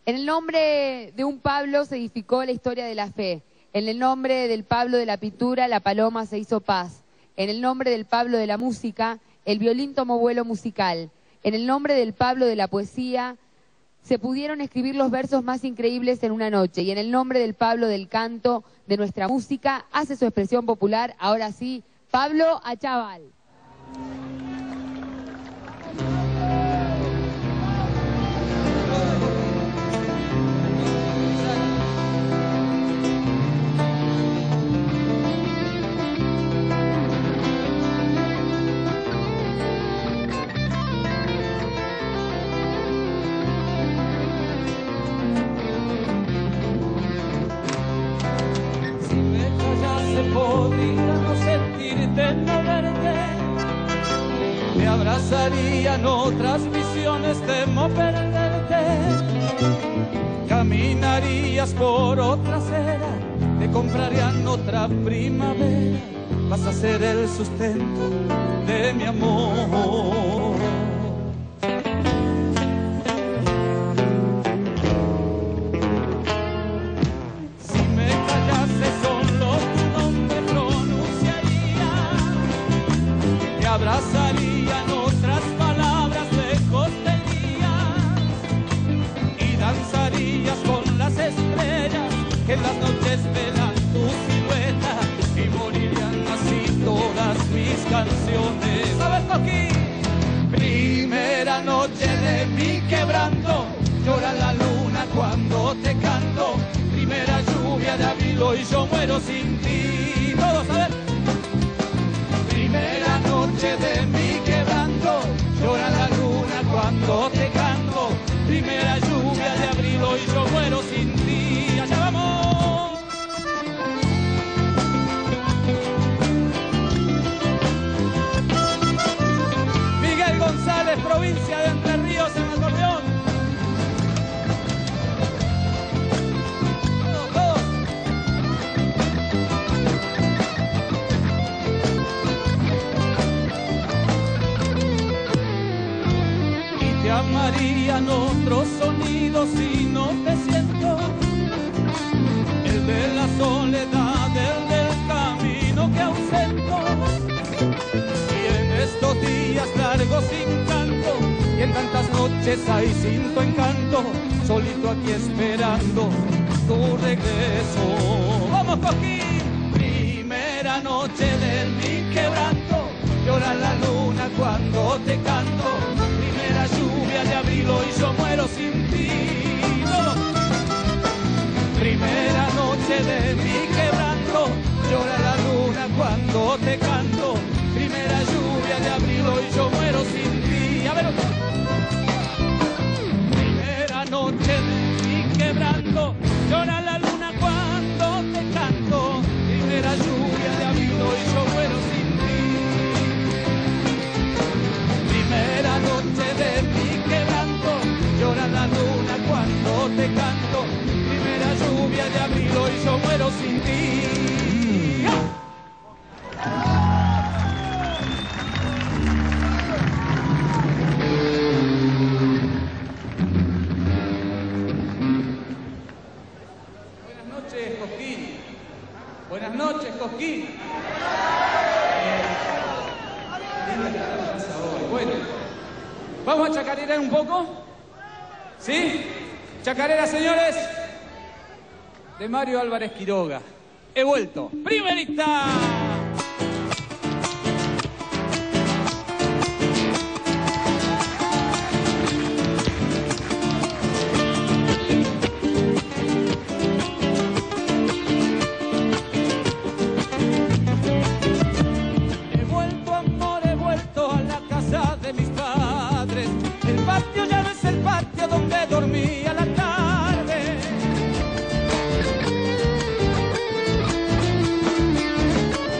En el nombre de un Pablo se edificó la historia de la fe. En el nombre del Pablo de la pintura, la paloma se hizo paz. En el nombre del Pablo de la música, el violín tomó vuelo musical. En el nombre del Pablo de la poesía, se pudieron escribir los versos más increíbles en una noche. Y en el nombre del Pablo del canto, de nuestra música, hace su expresión popular, ahora sí, Pablo Achával. Podría no sentirte, no verte, me abrazarían otras visiones, temo perderte. Caminarías por otra acera, te comprarían otra primavera, vas a ser el sustento de mi amor. Abrazarían otras palabras lejos del día y danzarías con las estrellas que en las noches velan tu silueta y morirían así todas mis canciones. ¿Sabes, Coquín? Primera noche de mi quebranto, llora la luna cuando te canto. Primera lluvia de abril, hoy yo muero sin ti. Todos, a ver. Primera noche de mi quebranto, llora la luna cuando te canto. Primera lluvia de abril, hoy yo muero sin ti. ¡Allá vamos! Miguel González, provincia de Entre Ríos, en acordeón. Llamarían otros sonidos si no te siento, el de la soledad, el del camino que ausento. Y en estos días largos sin canto, y en tantas noches hay sin tu encanto, solito aquí esperando tu regreso. ¡Vamos, Coquín! Primera noche de mi quebranto, llora la luna cuando te canto. Primera lluvia de abril, hoy yo muero sin ti. ¡No! Primera noche de mi quebranto, llora la luna cuando te canto. Primera lluvia de abril, hoy yo muero sin ti. A ver, primera noche de mi quebranto, llora la luna cuando te canto. Primera lluvia de abril, hoy yo muero sin ti. Primera noche de mi quebranto, llora la luna cuando te canto. Primera lluvia de abril, hoy yo muero sin ti. Buenas noches, Cosquín. Buenas noches, Cosquín. Bueno, ¿vamos a chacarear un poco? ¿Sí? Chacarera, señores, de Mario Álvarez Quiroga. He vuelto. ¡Primerita! Donde dormía la tarde.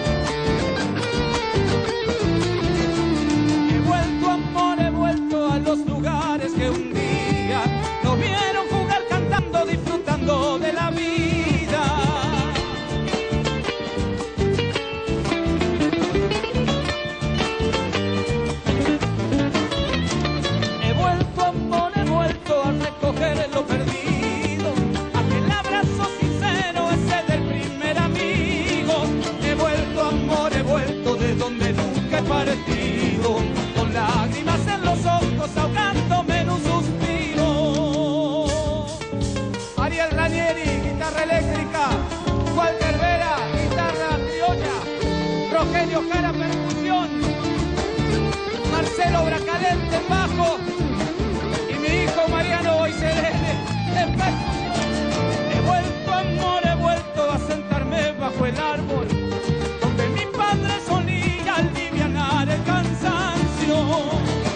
Marcelo Bracalente en bajo y mi hijo Mariano Boiserene en bajo. He vuelto, amor, he vuelto a sentarme bajo el árbol donde mi padre solía alivianar el cansancio.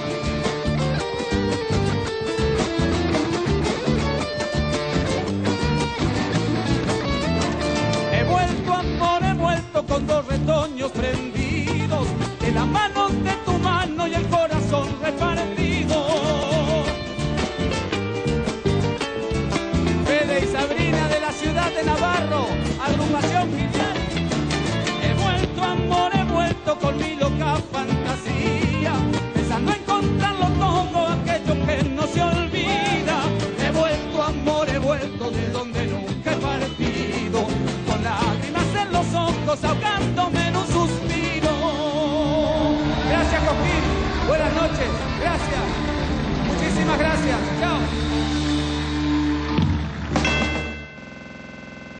He vuelto, amor, he vuelto con dos retoños prendidos, de la mano de tu mano y el corazón repartido. Fede y Sabrina de la ciudad de Navarro, agrupación genial. He vuelto, amor, he vuelto con mi loca fantasía, pensando encontrarlo todo aquello que no se olvida. He vuelto, amor, he vuelto de donde nunca he partido, con lágrimas en los ojos, ahogándome en un suspiro. Gracias, Coquín. Buenas noches. Gracias. Muchísimas gracias. Chao.